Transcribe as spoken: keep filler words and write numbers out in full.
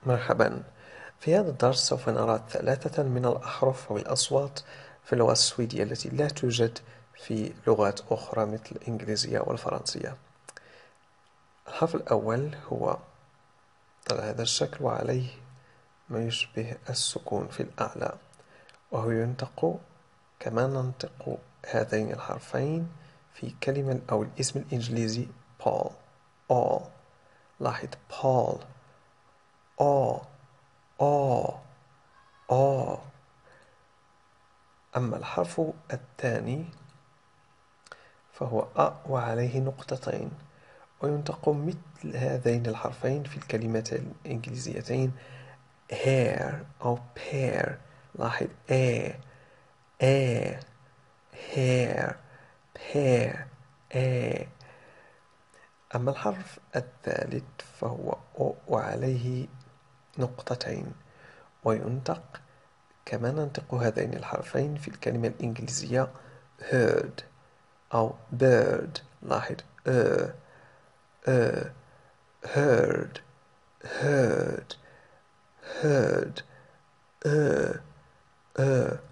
مرحبا. في هذا الدرس سوف نرى ثلاثة من الأحرف أو الأصوات في اللغة السويدية التي لا توجد في لغات أخرى مثل الإنجليزية والفرنسية. الحرف الأول هو على هذا الشكل وعليه ما يشبه السكون في الأعلى، وهو ينطق كما ننطق هذين الحرفين في كلمة أو الاسم الإنجليزي Paul. all. لاحظ Paul all all all. أما الحرف الثاني فهو أ وعليه نقطتين، وينطق مثل هذين الحرفين في الكلمتين الإنجليزيتين hair أو pear. لاحظ a a hair pear a. أما الحرف الثالث فهو أو وعليه نقطتين، وينطق كما ننطق هذين الحرفين في الكلمة الإنجليزية heard أو bird. لاحظ أ أ heard heard heard أ أ